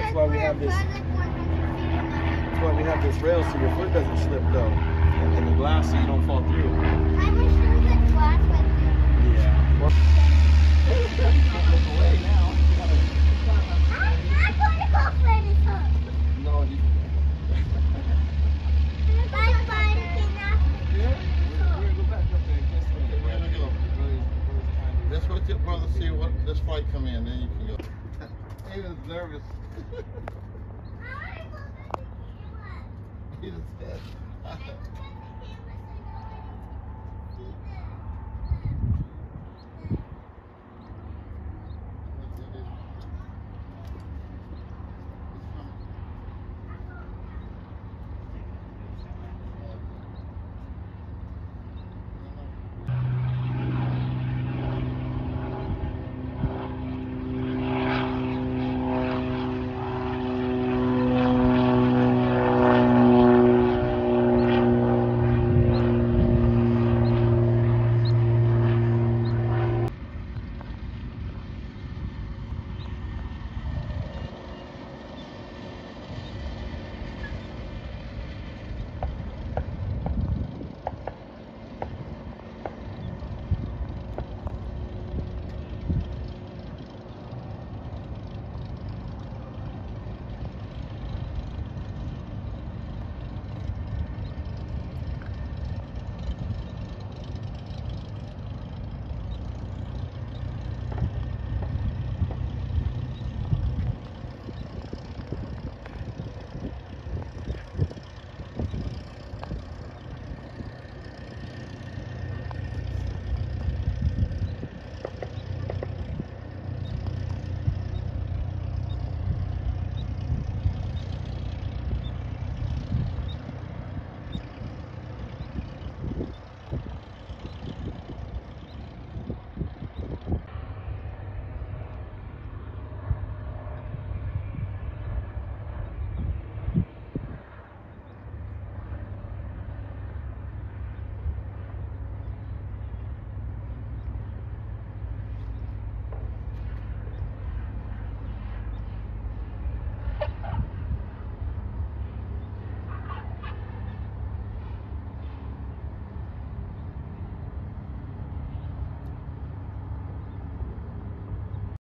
That's why we have this. That's why we have this rail so your foot doesn't slip though, and the glass so you don't fall through. I wish there was a glass with you. Yeah. Well, you can't look away now. I'm going to go for this hook. No, you. Let's wait till brother see what this flight come in, then you can go. He was nervous. He was scared.